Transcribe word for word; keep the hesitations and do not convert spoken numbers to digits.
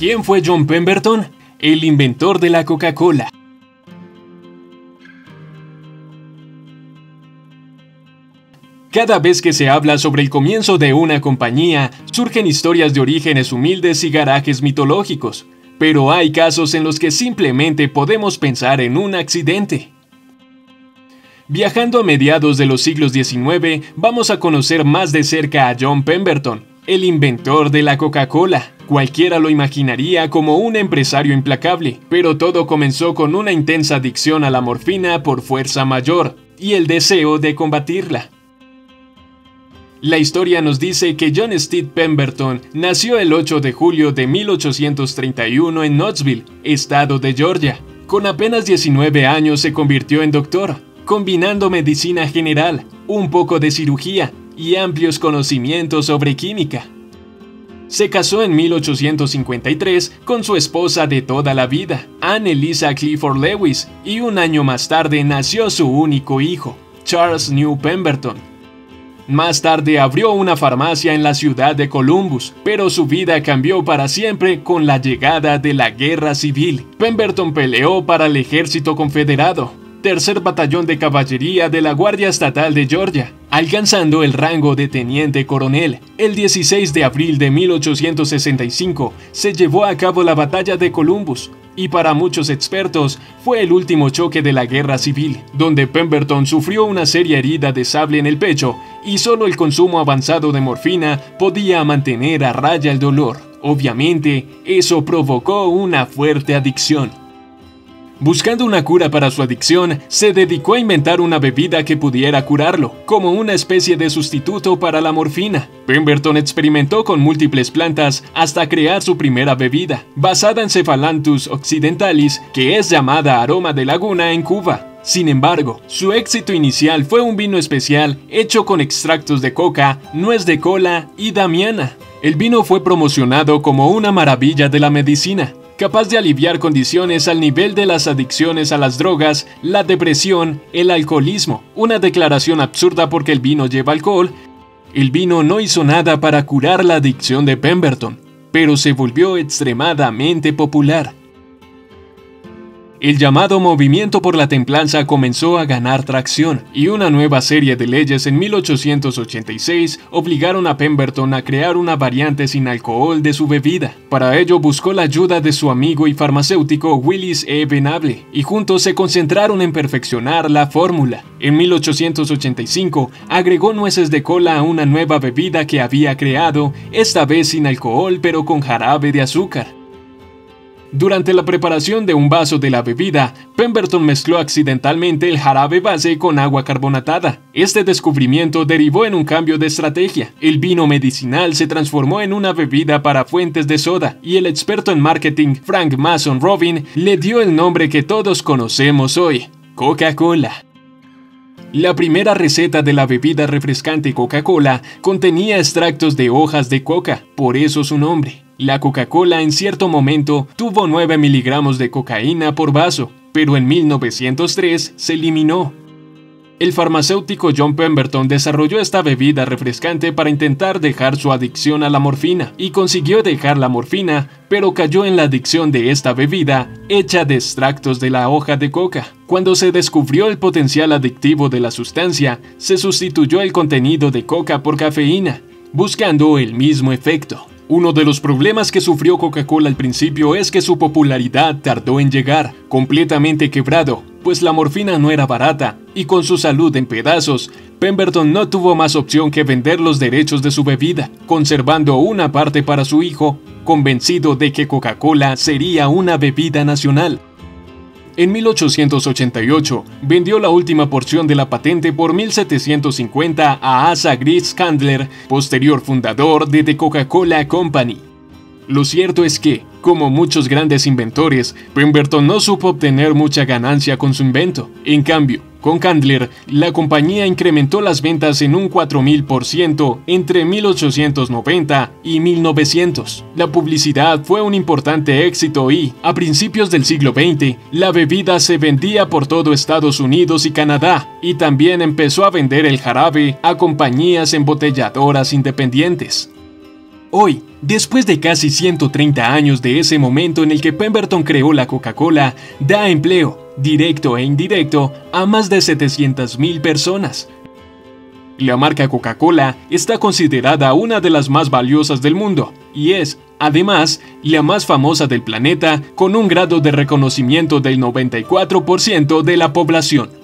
¿Quién fue John Pemberton? El inventor de la Coca-Cola. Cada vez que se habla sobre el comienzo de una compañía, surgen historias de orígenes humildes y garajes mitológicos, pero hay casos en los que simplemente podemos pensar en un accidente. Viajando a mediados de los siglos diecinueve, vamos a conocer más de cerca a John Pemberton, el inventor de la Coca-Cola. Cualquiera lo imaginaría como un empresario implacable, pero todo comenzó con una intensa adicción a la morfina por fuerza mayor y el deseo de combatirla. La historia nos dice que John Stead Pemberton nació el ocho de julio de mil ochocientos treinta y uno en Knoxville, estado de Georgia. Con apenas diecinueve años se convirtió en doctor, combinando medicina general, un poco de cirugía y amplios conocimientos sobre química. Se casó en mil ochocientos cincuenta y tres con su esposa de toda la vida, Anne Eliza Clifford Lewis, y un año más tarde nació su único hijo, Charles New Pemberton. Más tarde abrió una farmacia en la ciudad de Columbus, pero su vida cambió para siempre con la llegada de la Guerra Civil. Pemberton peleó para el ejército confederado, tercer batallón de caballería de la Guardia Estatal de Georgia, alcanzando el rango de teniente coronel. El dieciséis de abril de mil ochocientos sesenta y cinco se llevó a cabo la batalla de Columbus, y para muchos expertos fue el último choque de la Guerra Civil, donde Pemberton sufrió una seria herida de sable en el pecho y solo el consumo avanzado de morfina podía mantener a raya el dolor. Obviamente, eso provocó una fuerte adicción. Buscando una cura para su adicción, se dedicó a inventar una bebida que pudiera curarlo, como una especie de sustituto para la morfina. Pemberton experimentó con múltiples plantas hasta crear su primera bebida, basada en Cephalanthus occidentalis, que es llamada aroma de laguna en Cuba. Sin embargo, su éxito inicial fue un vino especial hecho con extractos de coca, nuez de cola y damiana. El vino fue promocionado como una maravilla de la medicina, capaz de aliviar condiciones al nivel de las adicciones a las drogas, la depresión, el alcoholismo. Una declaración absurda porque el vino lleva alcohol. El vino no hizo nada para curar la adicción de Pemberton, pero se volvió extremadamente popular. El llamado movimiento por la templanza comenzó a ganar tracción, y una nueva serie de leyes en mil ochocientos ochenta y seis obligaron a Pemberton a crear una variante sin alcohol de su bebida. Para ello buscó la ayuda de su amigo y farmacéutico Willis E. Venable, y juntos se concentraron en perfeccionar la fórmula. En mil ochocientos ochenta y cinco agregó nueces de cola a una nueva bebida que había creado, esta vez sin alcohol pero con jarabe de azúcar. Durante la preparación de un vaso de la bebida, Pemberton mezcló accidentalmente el jarabe base con agua carbonatada. Este descubrimiento derivó en un cambio de estrategia. El vino medicinal se transformó en una bebida para fuentes de soda, y el experto en marketing Frank Mason Robin le dio el nombre que todos conocemos hoy, Coca-Cola. La primera receta de la bebida refrescante Coca-Cola contenía extractos de hojas de coca, por eso su nombre. La Coca-Cola en cierto momento tuvo nueve miligramos de cocaína por vaso, pero en mil novecientos tres se eliminó. El farmacéutico John Pemberton desarrolló esta bebida refrescante para intentar dejar su adicción a la morfina, y consiguió dejar la morfina, pero cayó en la adicción de esta bebida hecha de extractos de la hoja de coca. Cuando se descubrió el potencial adictivo de la sustancia, se sustituyó el contenido de coca por cafeína, buscando el mismo efecto. Uno de los problemas que sufrió Coca-Cola al principio es que su popularidad tardó en llegar, completamente quebrado, pues la morfina no era barata, y con su salud en pedazos, Pemberton no tuvo más opción que vender los derechos de su bebida, conservando una parte para su hijo, convencido de que Coca-Cola sería una bebida nacional. En mil ochocientos ochenta y ocho, vendió la última porción de la patente por mil setecientos cincuenta a Asa Gritz Candler, posterior fundador de The Coca-Cola Company. Lo cierto es que, como muchos grandes inventores, Pemberton no supo obtener mucha ganancia con su invento. En cambio, con Candler, la compañía incrementó las ventas en un cuatro mil por ciento entre mil ochocientos noventa y mil novecientos. La publicidad fue un importante éxito y, a principios del siglo veinte, la bebida se vendía por todo Estados Unidos y Canadá, y también empezó a vender el jarabe a compañías embotelladoras independientes. Hoy, después de casi ciento treinta años de ese momento en el que Pemberton creó la Coca-Cola, da empleo, directo e indirecto, a más de setecientas mil personas. La marca Coca-Cola está considerada una de las más valiosas del mundo y es, además, la más famosa del planeta con un grado de reconocimiento del noventa y cuatro por ciento de la población.